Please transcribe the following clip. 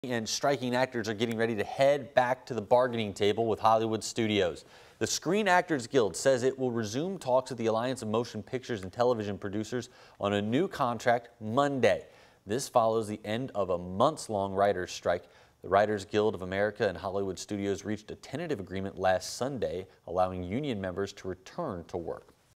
And striking actors are getting ready to head back to the bargaining table with Hollywood studios. The Screen Actors Guild says it will resume talks with the Alliance of Motion Pictures and Television Producers on a new contract Monday. This follows the end of a months-long writers' strike. The Writers Guild of America and Hollywood Studios reached a tentative agreement last Sunday, allowing union members to return to work.